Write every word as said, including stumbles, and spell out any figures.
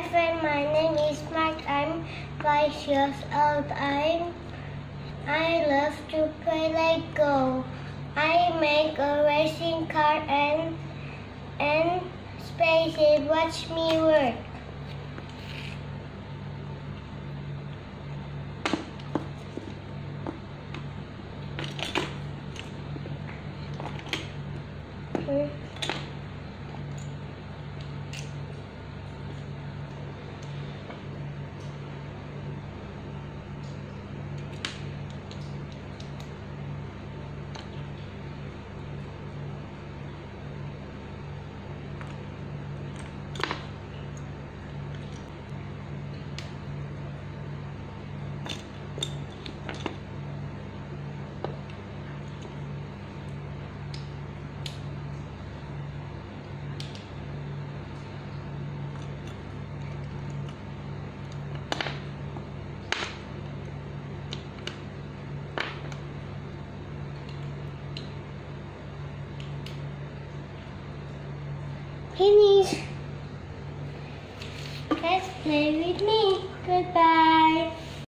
friend, my name is Mark. I'm five years old. I'm, I love to play Lego. I make a racing car and, and spaceship. Watch me work. Hmm. Finish. Let's play with me. Goodbye.